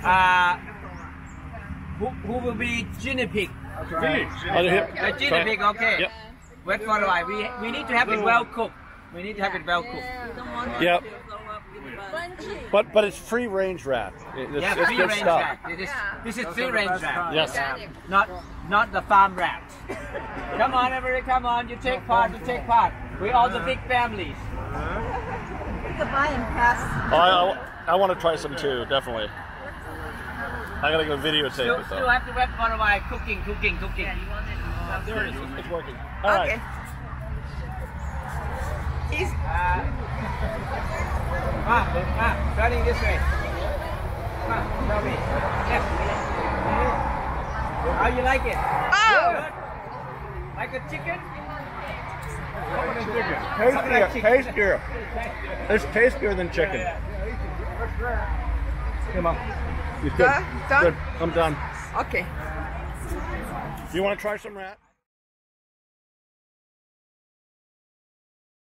Who will be guinea pig? Guinea pig, okay. Yep. Wait for a while. We need to have it well cooked. We need to have it well cooked. Yep. But it's free range rat. Yeah, free range rat. This is free range rat. Yes. Not the farm rat. Come on, everybody, come on. You take part. You take part. We're all the big families. Goodbye and pass. I want to try some too, definitely. I gotta go videotape Still it though. have to wait for a while. Cooking. There it is. It's working. All right. Okay. He's Turning this way. Come on, tell me. Yes. How you like it? oh. Good. Like a chicken? Tastier. It's tastier than chicken. Come on. You're good. Done? Good. I'm done. Okay. Do you want to try some rat?